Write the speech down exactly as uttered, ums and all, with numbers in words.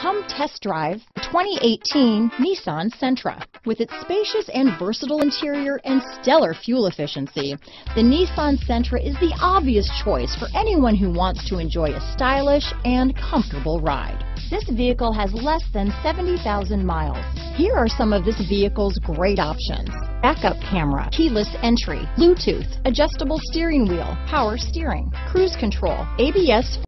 Come test drive the twenty eighteen Nissan Sentra. With its spacious and versatile interior and stellar fuel efficiency, the Nissan Sentra is the obvious choice for anyone who wants to enjoy a stylish and comfortable ride. This vehicle has less than seventy thousand miles. Here are some of this vehicle's great options: backup camera, keyless entry, Bluetooth, adjustable steering wheel, power steering, cruise control, A B S